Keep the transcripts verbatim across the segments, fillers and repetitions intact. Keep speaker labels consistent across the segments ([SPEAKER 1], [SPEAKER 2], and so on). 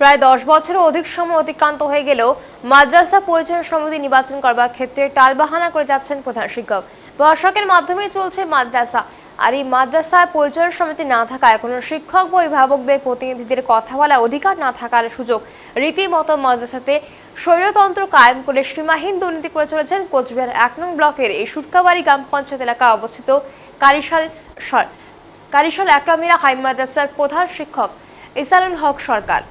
[SPEAKER 1] প্রায় দশ বছরের অধিক সময় অতিক্রান্ত হয়ে গেলেও মাদ্রাসা পরিচালনা সমিতি নির্বাচন করবার ক্ষেত্রে টালবাহানা করে যাচ্ছেন প্রধান শিক্ষক। বর্ষকের মাধ্যমে চলছে মাদ্রাসা, আর এই মাদ্রাসায় পরিচালনা সমিতি না থাকায় কোনো শিক্ষক বা অভিভাবকদের প্রতিনিধিদের কথা বলার অধিকার না থাকার সুযোগ রীতিমতো মাদ্রাসাতে স্বৈরতন্ত্র কায়েম করে সীমাহীন দুর্নীতি করে চলেছেন কোচবিহার এক নং ব্লকের এই সুটকাবাড়ি গ্রাম পঞ্চায়েত এলাকায় অবস্থিত কারিশাল কারিশাল একরামিরা হাই মাদ্রাসার প্রধান শিক্ষক ইসানুল হক সরকার।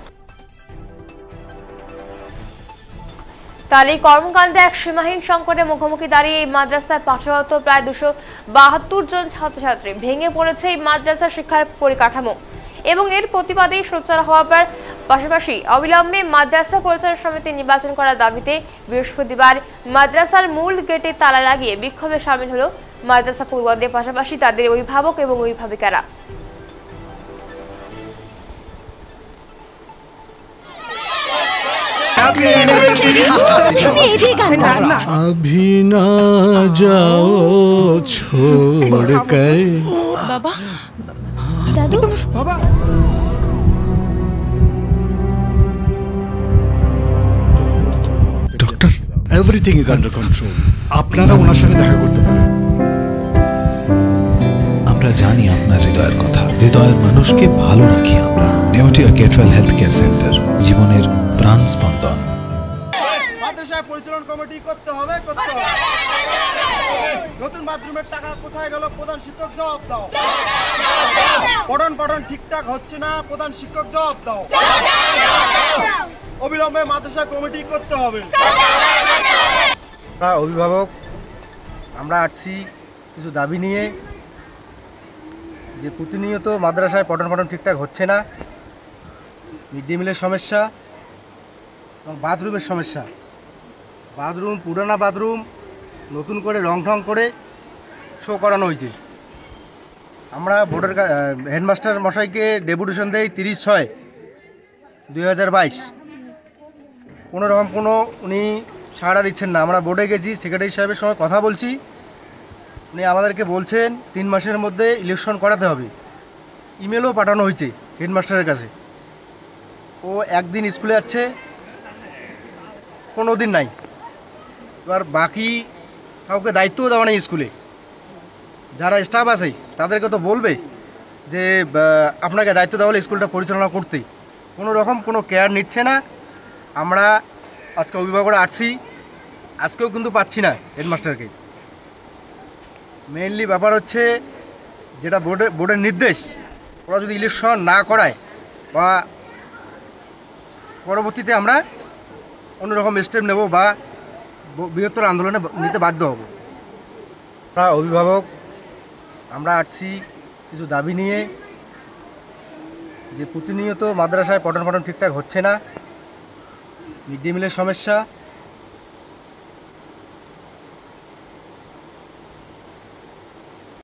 [SPEAKER 1] তার এই কর্মকাণ্ডে এক সীমাহীন সংকটের মুখোমুখি দাঁড়িয়ে এই মাদ্রাসায় পাঠরত প্রায় দুশো বাহাত্তর জন ছাত্রছাত্রী। ভেঙে পড়েছে এই মাদ্রাসা শিক্ষার পরিকাঠামো এবং এর প্রতিবাদে সোচ্চার হওয়ার পাশাপাশি অবিলম্বে মাদ্রাসা পরিচালনা সমিতি নির্বাচন করার দাবিতে বৃহস্পতিবার মাদ্রাসার মূল গেটে তালা লাগিয়ে বিক্ষোভে সামিল হলো মাদ্রাসা পড়ুয়াদের পাশাপাশি তাদের অভিভাবক এবং অভিভাবিকারা।
[SPEAKER 2] अभी ना जाओ छोड़ कर
[SPEAKER 3] बाबा दादू बाबा
[SPEAKER 2] doctor everything is under control আপনারা ওনার সঙ্গে দেখা করতে পারেন।
[SPEAKER 4] আমরা জানি আপনার হৃদয়ের কথা, হৃদয়ের মানুষকে ভালো রাখি আমরা। Neotia Getwel health care centre, জীবনের প্রাণ স্পন্দন।
[SPEAKER 5] মাদ্রাসায় পরিচালনা কমিটি করতে হবে করতে হবে নতুন বাথরুমের টাকা কোথায় গেল? প্রধান শিক্ষক জবাব দাও। পঠন পঠন ঠিকঠাক হচ্ছে না, প্রধান শিক্ষক জবাব দাও। অবিলম্বে মাদ্রাসা কমিটি করতে হবে।
[SPEAKER 6] আমরা অভিভাবক আমরা আসছি কিছু দাবি নিয়ে, যে প্রতিনিয়ত মাদ্রাসায় পঠন পঠন ঠিকঠাক হচ্ছে না, মিড ডে মিলের সমস্যা এবং বাথরুমের সমস্যা। বাথরুম পুরানা বাথরুম নতুন করে রং ঠং করে শো করানো হয়েছে। আমরা বোর্ডের হেডমাস্টার মশাইকে ডেপুটেশন দেই তিরিশ ছয় দুই হাজার বাইশ কোনো রকম কোনো উনি সাড়া দিচ্ছেন না। আমরা বোর্ডে গেছি, সেক্রেটারি সাহেবের সঙ্গে কথা বলছি, উনি আমাদেরকে বলছেন তিন মাসের মধ্যে ইলেকশন করাতে হবে। ইমেলও পাঠানো হয়েছে হেডমাস্টারের কাছে। ও একদিন স্কুলে যাচ্ছে, কোনো দিন নাই। এবার বাকি কাউকে দায়িত্বও দেওয়া নেই স্কুলে। যারা স্টাফ আছে তাদেরকে তো বলবে যে আপনাকে দায়িত্ব দেওয়া হলে স্কুলটা পরিচালনা করতে, কোনো রকম কোনো কেয়ার নিচ্ছে না। আমরা আজকে অভিভাবকরা আসছি, আজকেও কিন্তু পাচ্ছি না হেডমাস্টারকে। মেইনলি ব্যাপার হচ্ছে যেটা বোর্ডের বোর্ডের নির্দেশ, ওরা যদি ইলেকশন না করায় বা পরবর্তীতে আমরা অন্যরকম স্টেপ নেব বা বৃহত্তর আন্দোলনে নিতে বাধ্য হব। আমরা অভিভাবক আমরা আসছি কিছু দাবি নিয়ে, যে প্রতিনিয়ত মাদ্রাসায় পঠন পঠন ঠিকঠাক হচ্ছে না, মিড ডে মিলের সমস্যা